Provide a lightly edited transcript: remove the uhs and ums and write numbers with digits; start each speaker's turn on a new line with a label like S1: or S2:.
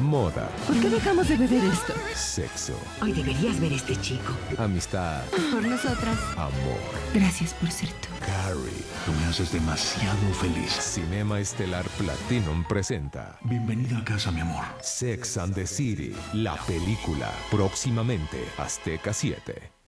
S1: Moda.
S2: ¿Por qué dejamos de beber esto?
S1: Sexo.
S2: Hoy deberías ver este chico.
S1: Amistad.
S2: Por nosotras.
S1: Amor.
S2: Gracias por ser tú.
S1: Carrie.
S3: Tú me haces demasiado feliz.
S1: Cinema Estelar Platinum presenta
S3: Bienvenida a casa, mi amor.
S1: Sex and the City, la película. Próximamente, Azteca 7.